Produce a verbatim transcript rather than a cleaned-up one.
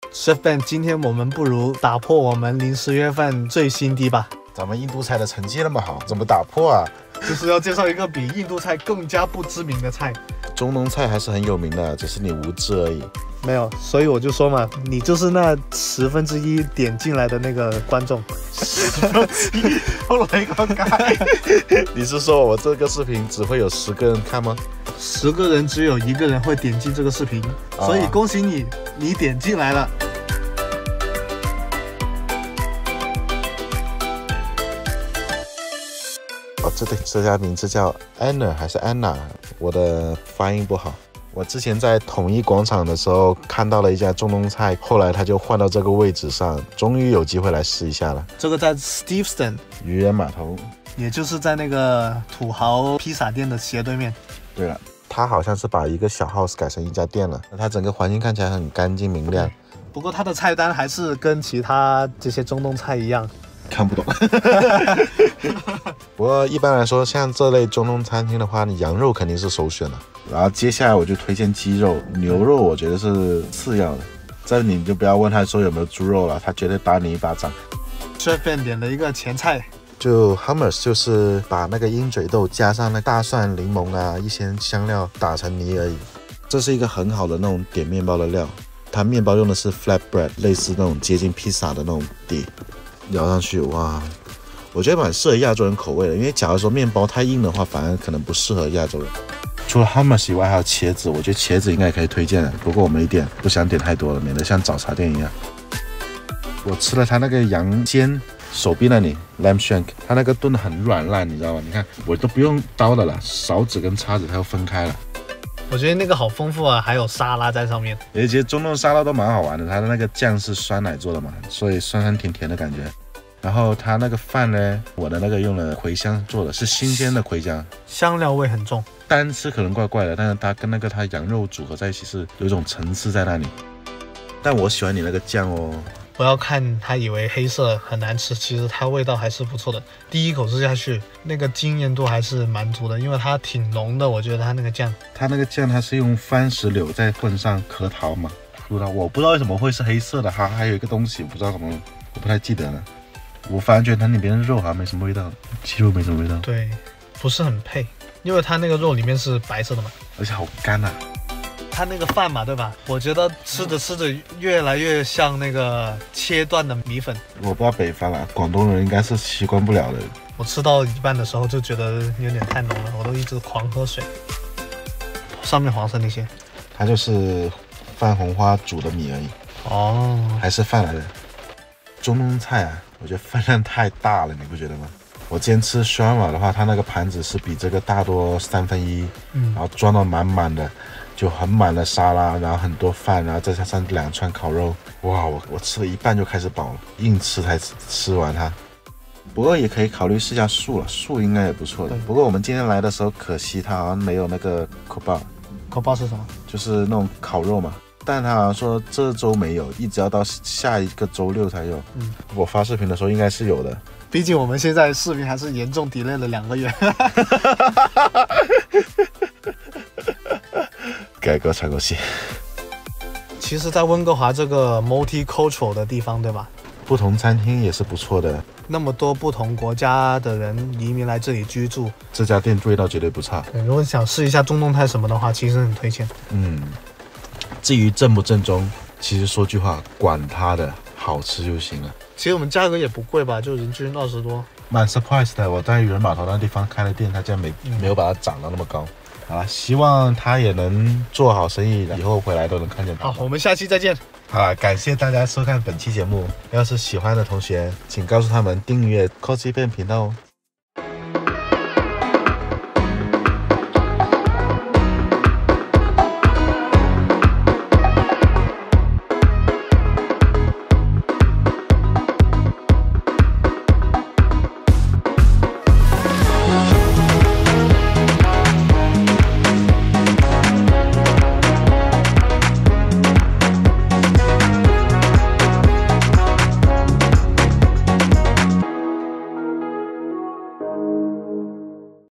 Chef Ben， 今天我们不如打破我们零食月份最新低吧。 咱们印度菜的成绩那么好，怎么打破啊？ 就是要介绍一个比印度菜更加不知名的菜。 中东菜还是很有名的，只是你无知而已。 没有，所以我就说嘛，你就是那十分之一点进来的那个观众。 十分之一，后来刚改。你是说我这个视频只会有十个人看吗？ 十个人只有一个人会点进这个视频，啊、所以恭喜你，你点进来了。 哦，这对这家名字叫 Anna 还是 Anna？ 我的发音不好。我之前在统一广场的时候看到了一家中东菜，后来他就换到这个位置上，终于有机会来试一下了。 这个在 Steveston 渔人码头， 也就是在那个土豪披萨店的斜对面。 对了，他好像是把一个小 house 改成一家店了，它整个环境看起来很干净明亮。 不过它的菜单还是跟其他这些中东菜一样。 看不懂。不过一般来说，像这类中东餐厅的话，羊肉肯定是首选了。然后接下来我就推荐鸡肉，牛肉我觉得是次要的。这你就不要问他说有没有猪肉了，他绝对打你一巴掌。 Chef Ben点了一个前菜， 就 hummus 就是把那个鹰嘴豆加上那大蒜、柠檬啊一些香料打成泥而已。这是一个很好的那种点面包的料，它面包用的是 flatbread， 类似那种接近披萨的那种底。咬上去，哇，我觉得蛮适合亚洲人口味的，因为假如说面包太硬的话，反而可能不适合亚洲人。除了 hummus 以外，还有茄子，我觉得茄子应该也可以推荐的，不过我们一点不想点太多了，免得像找茬店一样。我吃了它那个羊肩手臂那里 lamb shank， 它那个炖的很软烂，你知道吗？你看我都不用刀的了，勺子跟叉子它又分开了。 我觉得那个好丰富啊，还有沙拉在上面。 而且中东沙拉都蛮好玩的，它的那个酱是酸奶做的嘛，所以酸酸甜甜的感觉。然后它那个饭呢，我的那个用了茴香做的，是新鲜的茴香， 香料味很重。 单吃可能怪怪的，但是它跟那个它羊肉组合在一起是有一种层次在那里。但我喜欢你那个酱哦。 不要看它以为黑色很难吃，其实它味道还是不错的。第一口吃下去，那个惊艳度还是蛮足的，因为它挺浓的。我觉得它那个酱， 它那个酱它是用番石榴再混上核桃嘛，葡萄，我不知道为什么会是黑色的，它还有一个东西不知道什么，我不太记得了。我反而觉得它里边的肉好像没什么味道，鸡肉没什么味道， 对，不是很配，因为它那个肉里面是白色的嘛， 而且好干啊。 它那个饭嘛，对吧？我觉得吃着吃着越来越像那个切断的米粉。 我不知道北方啊，广东人应该是习惯不了的。 我吃到一半的时候就觉得有点太浓了，我都一直狂喝水。上面黄色那些， 它就是番红花煮的米而已。 哦， 还是饭来的。中东菜啊，我觉得分量太大了，你不觉得吗？我今天吃 shawarma 的话，它那个盘子是比这个大多三分一，嗯，然后装到满满的。就很满的沙拉，然后很多饭，然后再加上两串烤肉，哇！我我吃了一半就开始饱了，硬吃才吃完它。不过也可以考虑试下素了，素应该也不错的。不过我们今天来的时候，可惜它好像没有那个 kebab。 kebab 是什么？ 就是那种烤肉嘛。但他好像说这周没有，一直要到下一个周六才有。嗯，我发视频的时候应该是有的。 毕竟我们现在视频还是严重 delay 了两个月。 改革踩过线。 其实在温哥华这个 multicultural 的地方，对吧？ 不同餐厅也是不错的。 那么多不同国家的人移民来这里居住， 这家店味道绝对不差。 对，如果想试一下中东菜什么的话，其实很推荐。 嗯，至于正不正宗，其实说句话，管它的，好吃就行了。 其实我们价格也不贵吧，就人均二十多。 蛮 surprise 的，我在渔人码头那地方开了店，他竟然没、嗯、没有把它涨到那么高。好了，希望他也能做好生意，以后回来都能看见他。 好，我们下期再见。 好了，感谢大家收看本期节目。要是喜欢的同学，请告诉他们订阅 Cozy Ben 频道哦。